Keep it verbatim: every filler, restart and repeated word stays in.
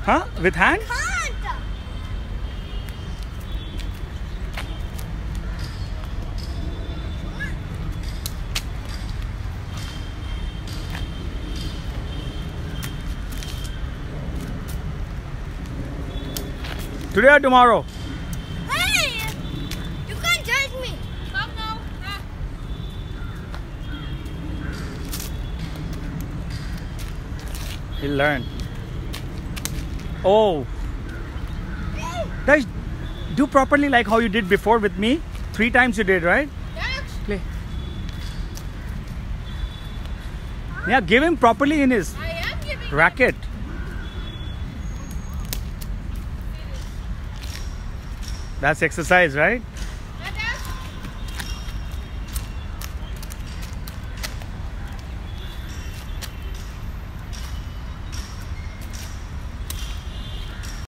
Huh? With hand? Can't. Today or tomorrow? Hey! You can't judge me. Stop now. Ah. He'll learn. Oh. Guys, do properly like how you did before with me. Three times you did, right? Yes. Play. Yeah, give him properly in his I am giving. racket. That's exercise, right?